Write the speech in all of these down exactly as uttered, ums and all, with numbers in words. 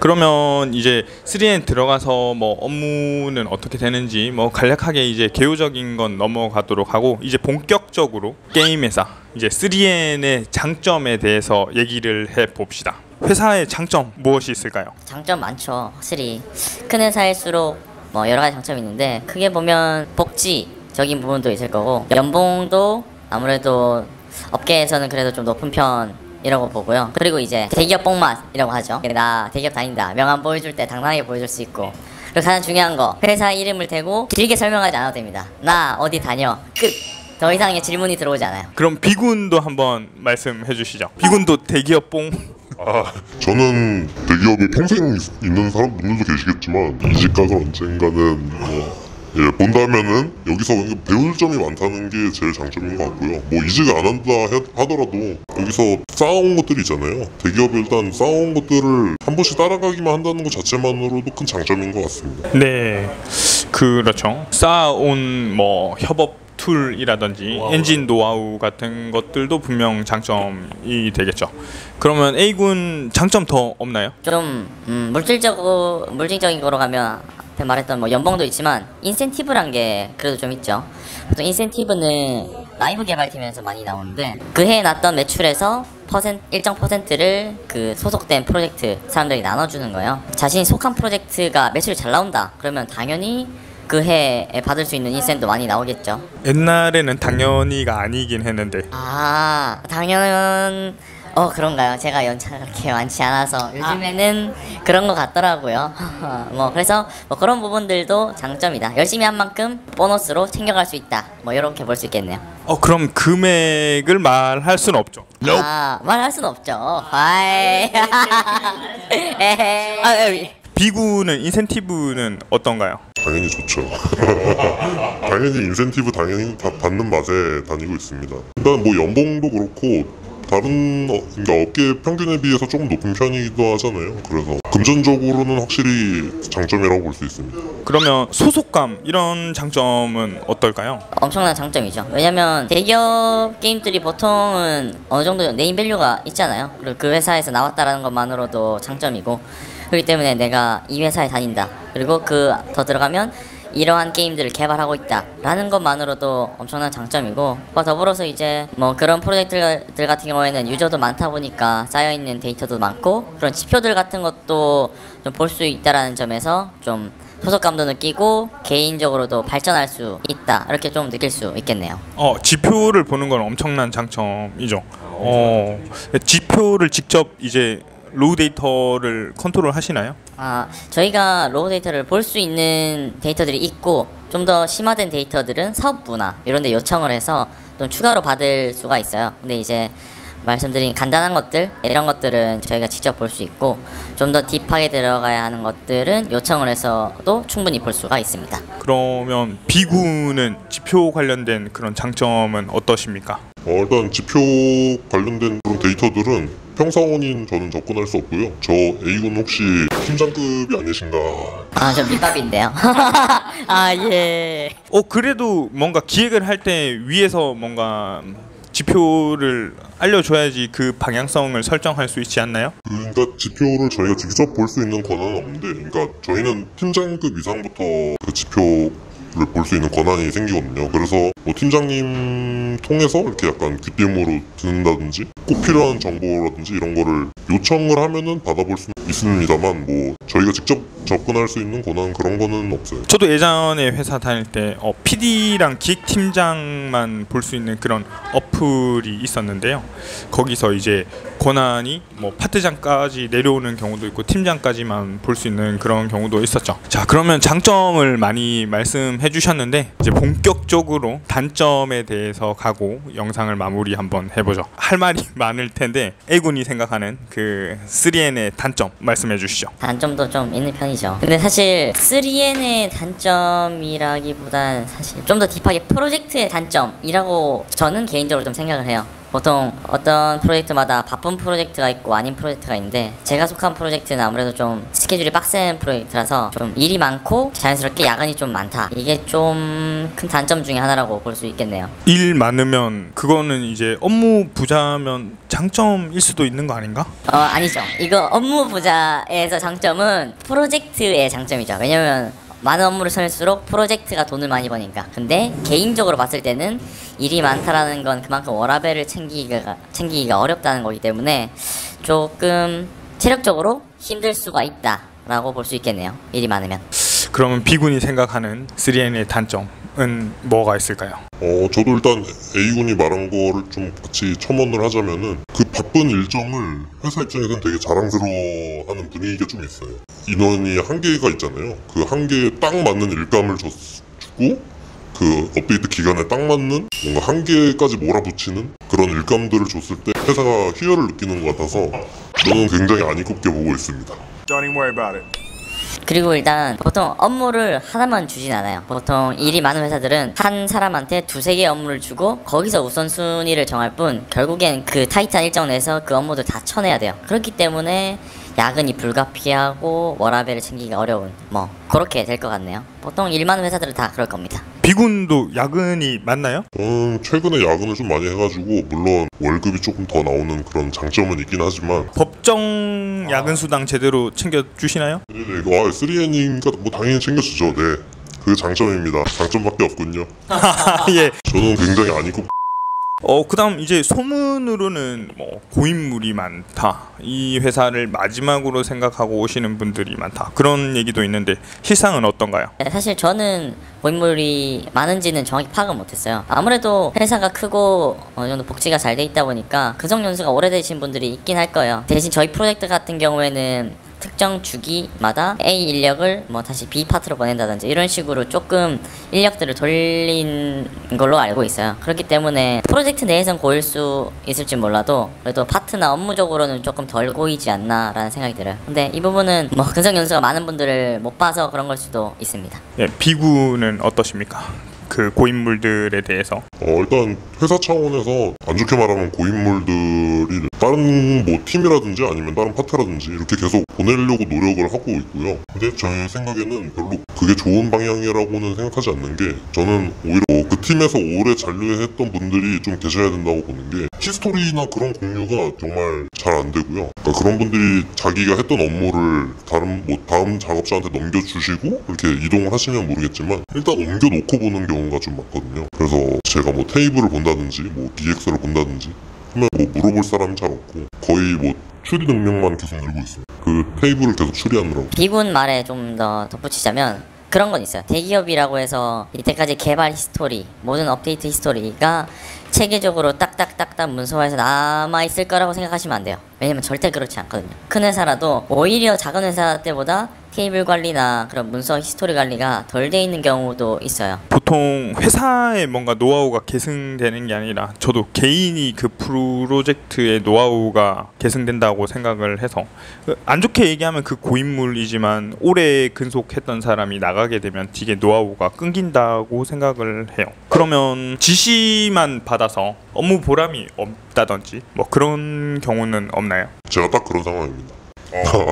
그러면 이제 쓰리엔 들어가서 뭐 업무는 어떻게 되는지 뭐 간략하게 이제 개요적인 건 넘어가도록 하고, 이제 본격적으로 게임 회사 이제 쓰리엔의 장점에 대해서 얘기를 해 봅시다. 회사의 장점 무엇이 있을까요? 장점 많죠. 확실히 큰 회사일수록 뭐 여러 가지 장점이 있는데, 크게 보면 복지적인 부분도 있을 거고, 연봉도 아무래도 업계에서는 그래도 좀 높은 편이라고 보고요. 그리고 이제 대기업 뽕맛이라고 하죠. 나 대기업 다닌다, 명함 보여줄 때 당당하게 보여줄 수 있고, 그리고 가장 중요한 거, 회사 이름을 대고 길게 설명하지 않아도 됩니다. 나 어디 다녀, 끝. 더 이상의 질문이 들어오지 않아요. 그럼 비군도 한번 말씀해 주시죠. 비군도 대기업 뽕. 아, 저는 대기업에 평생 있, 있는 사람분들도 계시겠지만 이직 가서 언젠가는 뭐 예, 본다면은 여기서 배울 점이 많다는 게 제일 장점인 것 같고요. 뭐 이직을 안 한다 해, 하더라도 여기서 쌓아온 것들이 있잖아요. 대기업에 일단 쌓아온 것들을 한 번씩 따라가기만 한다는 것 자체만으로도 큰 장점인 것 같습니다. 네, 그렇죠. 쌓아온 뭐 협업 툴이라든지 노하우. 엔진 노하우 같은 것들도 분명 장점이 되겠죠. 그러면 A군 장점 더 없나요? 좀 음, 물질적으로 물질적인 거로 가면 앞에 말했던 뭐 연봉도 있지만 인센티브란 게 그래도 좀 있죠. 보통 인센티브는 라이브 개발팀에서 많이 나오는데, 그 해에 났던 매출에서 퍼센트, 일정 퍼센트를 그 소속된 프로젝트 사람들이 나눠주는 거예요. 자신이 속한 프로젝트가 매출이 잘 나온다 그러면 당연히 그 해에 받을 수 있는 인센도 많이 나오겠죠. 옛날에는 당연히가 아니긴 했는데. 아, 당연... 어 그런가요? 제가 연차가 그렇게 많지 않아서 요즘에는 아. 그런 것 같더라고요. 뭐 그래서 뭐 그런 부분들도 장점이다. 열심히 한 만큼 보너스로 챙겨갈 수 있다. 뭐 이렇게 볼 수 있겠네요. 어 그럼 금액을 말할 수는 없죠. 아 말할 수는 없죠. 아이. 아, 비군은 인센티브는 어떤가요? 당연히 좋죠. 당연히 인센티브 당연히 다 받는 맛에 다니고 있습니다. 일단 뭐 연봉도 그렇고 다른 어, 그러니까 업계 평균에 비해서 조금 높은 편이기도 하잖아요. 그래서 금전적으로는 확실히 장점이라고 볼 수 있습니다. 그러면 소속감 이런 장점은 어떨까요? 엄청난 장점이죠. 왜냐면 대기업 게임들이 보통은 어느 정도 네임밸류가 있잖아요. 그리고 그 회사에서 나왔다라는 것만으로도 장점이고, 그렇기 때문에 내가 이 회사에 다닌다, 그리고 그 더 들어가면 이러한 게임들을 개발하고 있다 라는 것만으로도 엄청난 장점이고, 그와 더불어서 이제 뭐 그런 프로젝트들 같은 경우에는 유저도 많다 보니까 쌓여있는 데이터도 많고, 그런 지표들 같은 것도 좀 볼 수 있다라는 점에서 좀 소속감도 느끼고 개인적으로도 발전할 수 있다, 이렇게 좀 느낄 수 있겠네요. 어 지표를 보는 건 엄청난 장점이죠. 어 지표를 직접 이제 로우 데이터를 컨트롤 하시나요? 아, 저희가 로우 데이터를 볼 수 있는 데이터들이 있고, 좀 더 심화된 데이터들은 사업부나 이런 데 요청을 해서 좀 추가로 받을 수가 있어요. 근데 이제 말씀드린 간단한 것들, 이런 것들은 저희가 직접 볼 수 있고, 좀 더 딥하게 들어가야 하는 것들은 요청을 해서도 충분히 볼 수가 있습니다. 그러면 비군은 지표 관련된 그런 장점은 어떠십니까? 어, 일단 지표 관련된 그런 데이터들은 평사원인 저는 접근할 수 없고요. 저 A군 혹시 팀장급이 아니신가? 아, 저 밑밥인데요. 아, 예. 어 그래도 뭔가 기획을 할 때 위에서 뭔가 지표를 알려줘야지 그 방향성을 설정할 수 있지 않나요? 그러니까 지표를 저희가 직접 볼 수 있는 권한은 없는데, 그러니까 저희는 팀장급 이상부터 그 지표를 볼 수 있는 권한이 생기거든요. 그래서 뭐 팀장님 통해서 이렇게 약간 귀띔으로 듣는다든지 꼭 필요한 정보라든지 이런 거를 요청을 하면은 받아볼 수 있습니다만, 뭐 저희가 직접 접근할 수 있는 권한 그런 거는 없어요. 저도 예전에 회사 다닐 때 어, 피디랑 기획팀장만 볼 수 있는 그런 어플이 있었는데요. 거기서 이제 권한이 뭐 파트장까지 내려오는 경우도 있고 팀장까지만 볼 수 있는 그런 경우도 있었죠. 자, 그러면 장점을 많이 말씀해 주셨는데 이제 본격적으로 단점에 대해서 가고 영상을 마무리 한번 해보죠. 할 말이 많을 텐데 A군이 생각하는 그 쓰리엔의 단점 말씀해 주시죠. 단점도 좀 있는 편이죠. 근데 사실 쓰리엔의 단점이라기보단 사실 좀 더 딥하게 프로젝트의 단점이라고 저는 개인적으로 좀 생각을 해요. 보통 어떤 프로젝트마다 바쁜 프로젝트가 있고 아닌 프로젝트가 있는데 제가 속한 프로젝트는 아무래도 좀 스케줄이 빡센 프로젝트라서 좀 일이 많고 자연스럽게 야근이 좀 많다. 이게 좀 큰 단점 중에 하나라고 볼 수 있겠네요. 일 많으면 그거는 이제 업무 부자면 장점일 수도 있는 거 아닌가? 어 아니죠. 이거 업무 부자에서 장점은 프로젝트의 장점이죠. 왜냐면 많은 업무를 처할수록 프로젝트가 돈을 많이 버니까. 근데 개인적으로 봤을 때는 일이 많다라는 건 그만큼 워라밸을 챙기기가, 챙기기가 어렵다는 거기 때문에 조금 체력적으로 힘들 수가 있다라고 볼 수 있겠네요. 일이 많으면. 그러면 B군이 생각하는 쓰리엔의 단점은 뭐가 있을까요? 어, 저도 일단 A군이 말한 거를 좀 같이 첨언을 하자면은 그 바쁜 일정을 회사 입장에서는 되게 자랑스러워하는 분위기가 좀 있어요. 인원이 한계가 있잖아요. 그 한계에 딱 맞는 일감을 줬, 주고 그 업데이트 기간에 딱 맞는 뭔가 한계까지 몰아붙이는 그런 일감들을 줬을 때 회사가 희열을 느끼는 것 같아서 저는 굉장히 안 이롭게 보고 있습니다. Don't even worry about it. 그리고 일단 보통 업무를 하나만 주진 않아요. 보통 일이 많은 회사들은 한 사람한테 두세 개의 업무를 주고 거기서 우선순위를 정할 뿐 결국엔 그 타이트한 일정 내에서 그 업무들 다 쳐내야 돼요. 그렇기 때문에 야근이 불가피하고 워라밸을 챙기기가 어려운 뭐 그렇게 될 것 같네요. 보통 일 많은 회사들은 다 그럴 겁니다. B군도 야근이 많나요? 저는 최근에 야근을 좀 많이 해가지고 물론 월급이 조금 더 나오는 그런 장점은 있긴 하지만 법정 야근 수당 제대로 챙겨주시나요? 네, 네, 아, 쓰리엔이니까 뭐 당연히 챙겨주죠. 네, 그 장점입니다. 장점밖에 없군요. 예. 저는 굉장히 안 입고 어 그다음 이제 소문으로는 뭐 고인물이 많다. 이 회사를 마지막으로 생각하고 오시는 분들이 많다. 그런 얘기도 있는데 실상은 어떤가요? 네, 사실 저는 고인물이 많은지는 정확히 파악을 못했어요. 아무래도 회사가 크고 어느 정도 복지가 잘 돼 있다 보니까 근속 연수가 오래되신 분들이 있긴 할 거예요. 대신 저희 프로젝트 같은 경우에는 특정 주기마다 A 인력을 뭐 다시 B 파트로 보낸다든지 이런 식으로 조금 인력들을 돌린 걸로 알고 있어요. 그렇기 때문에 프로젝트 내에선 고일 수 있을지 몰라도 그래도 파트나 업무적으로는 조금 덜 고이지 않나 라는 생각이 들어요. 근데 이 부분은 뭐 근속 연수가 많은 분들을 못 봐서 그런 걸 수도 있습니다. 예, B군은 어떠십니까? 그 고인물들에 대해서. 어, 일단 회사 차원에서 안 좋게 말하면 고인물들이 다른 뭐 팀이라든지 아니면 다른 파트라든지 이렇게 계속 보내려고 노력을 하고 있고요. 근데 제 생각에는 별로 그게 좋은 방향이라고는 생각하지 않는 게 저는 오히려 뭐 그 팀에서 오래 잔류했던 분들이 좀 계셔야 된다고 보는 게 히스토리나 그런 공유가 정말 잘 안 되고요. 그러니까 그런 분들이 자기가 했던 업무를 다른 뭐 다음 작업자한테 넘겨주시고 이렇게 이동을 하시면 모르겠지만 일단 옮겨놓고 보는 경우가 좀 많거든요. 그래서 제가 뭐 테이블을 본다든지 뭐 디엑스를 본다든지 하면 뭐 물어볼 사람이 잘 없고 거의 뭐 추리 능력만 계속 늘고 있어요. 그 테이블을 계속 추리하느라고. B군 말에 좀 더 덧붙이자면 그런 건 있어요. 대기업이라고 해서 이때까지 개발 히스토리, 모든 업데이트 히스토리가 체계적으로 딱딱딱딱 문서화해서 남아있을 거라고 생각하시면 안 돼요. 왜냐면 절대 그렇지 않거든요. 큰 회사라도 오히려 작은 회사 때보다 테이블 관리나 그런 문서 히스토리 관리가 덜 돼 있는 경우도 있어요. 보통 회사에 뭔가 노하우가 계승되는 게 아니라 저도 개인이 그 프로젝트의 노하우가 계승된다고 생각을 해서 안 좋게 얘기하면 그 고인물이지만 오래 근속했던 사람이 나가게 되면 되게 노하우가 끊긴다고 생각을 해요. 그러면 지시만 받아서 업무 보람이 없다든지 뭐 그런 경우는 없나요? 제가 딱 그런 상황입니다. 어,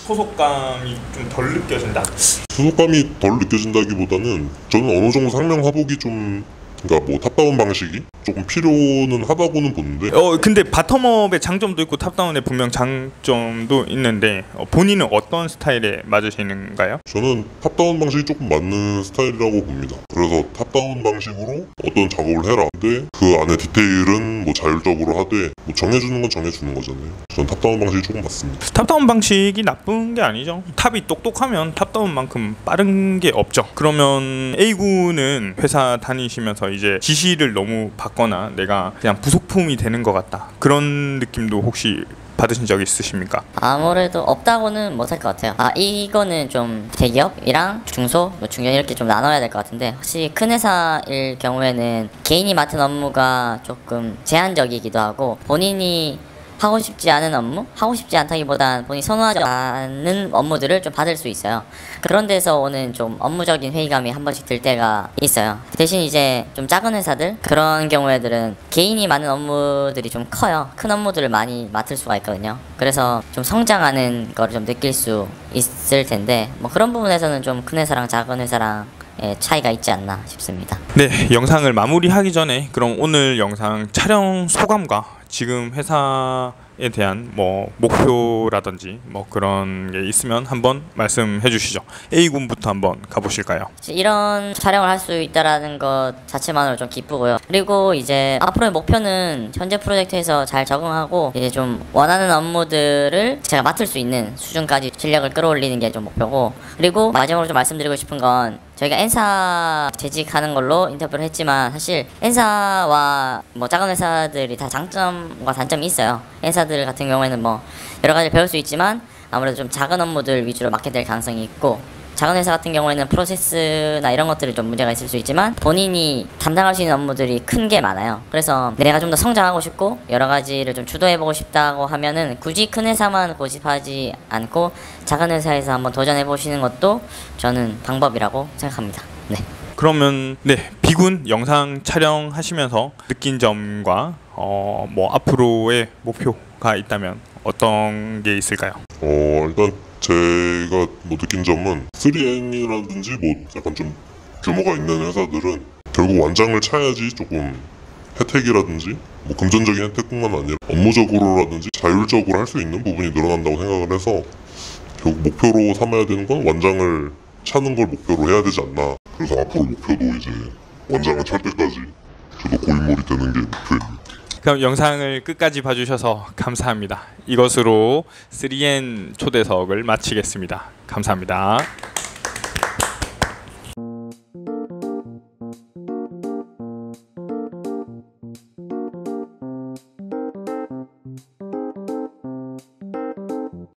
소속감이 좀 덜 느껴진다. 소속감이 덜 느껴진다기보다는 저는 어느 정도 상명 하복이 좀 그러니까 뭐 탑다운 방식이 조금 필요는 하다고는 보는데 어 근데 바텀업의 장점도 있고 탑다운의 분명 장점도 있는데 어, 본인은 어떤 스타일에 맞으시는가요? 저는 탑다운 방식이 조금 맞는 스타일이라고 봅니다. 그래서 탑다운 방식으로 어떤 작업을 해라. 근데 그 안에 디테일은 뭐 자율적으로 하되 뭐 정해주는 건 정해주는 거잖아요. 저는 탑다운 방식이 조금 맞습니다. 탑다운 방식이 나쁜 게 아니죠. 탑이 똑똑하면 탑다운만큼 빠른 게 없죠. 그러면 A군은 회사 다니시면서 이제 지시를 너무 받거나 내가 그냥 부속품이 되는 것 같다 그런 느낌도 혹시 받으신 적 있으십니까? 아무래도 없다고는 못할 것 같아요. 아 이거는 좀 대기업이랑 중소, 뭐 중견 이렇게 좀 나눠야 될 것 같은데 확실히 큰 회사일 경우에는 개인이 맡은 업무가 조금 제한적이기도 하고 본인이 하고 싶지 않은 업무, 하고 싶지 않다기보단 본인이 선호하지 않는 업무들을 좀 받을 수 있어요. 그런 데서 오는 좀 업무적인 회의감이 한 번씩 들 때가 있어요. 대신 이제 좀 작은 회사들 그런 경우에들은 개인이 많은 업무들이 좀 커요. 큰 업무들을 많이 맡을 수가 있거든요. 그래서 좀 성장하는 걸 좀 느낄 수 있을 텐데 뭐 그런 부분에서는 좀 큰 회사랑 작은 회사랑 예, 차이가 있지 않나 싶습니다. 네, 영상을 마무리하기 전에 그럼 오늘 영상 촬영 소감과 지금 회사에 대한 뭐 목표라든지 뭐 그런 게 있으면 한번 말씀해 주시죠. A군부터 한번 가보실까요? 이런 촬영을 할 수 있다라는 것 자체만으로 좀 기쁘고요. 그리고 이제 앞으로의 목표는 현재 프로젝트에서 잘 적응하고 이제 좀 원하는 업무들을 제가 맡을 수 있는 수준까지 실력을 끌어올리는 게 좀 목표고, 그리고 마지막으로 좀 말씀드리고 싶은 건 저희가 엔사 재직하는 걸로 인터뷰를 했지만 사실 엔사와 뭐 작은 회사들이 다 장점과 단점이 있어요. 엔사들 같은 경우에는 뭐 여러 가지 배울 수 있지만 아무래도 좀 작은 업무들 위주로 맡게 될 가능성이 있고, 작은 회사 같은 경우에는 프로세스나 이런 것들이 좀 문제가 있을 수 있지만 본인이 담당할 수 있는 업무들이 큰 게 많아요. 그래서 내가 좀 더 성장하고 싶고 여러 가지를 좀 주도해보고 싶다고 하면은 굳이 큰 회사만 고집하지 않고 작은 회사에서 한번 도전해보시는 것도 저는 방법이라고 생각합니다. 네. 그러면 네, B군 영상 촬영하시면서 느낀 점과 어, 뭐 앞으로의 목표가 있다면 어떤 게 있을까요? 어 일단 제가 뭐 느낀 점은 쓰리엔이라든지 뭐 약간 좀 규모가 있는 회사들은 결국 완장을 차야지 조금 혜택이라든지 뭐 금전적인 혜택뿐만 아니라 업무적으로라든지 자율적으로 할 수 있는 부분이 늘어난다고 생각을 해서 결국 목표로 삼아야 되는 건 완장을 차는 걸 목표로 해야 되지 않나. 그래서 앞으로 목표도 이제 완장을 찰 때까지 저도 고인물이 되는 게 목표입니다. 그럼 영상을 끝까지 봐주셔서 감사합니다. 이것으로 쓰리엔 초대석을 마치겠습니다. 감사합니다.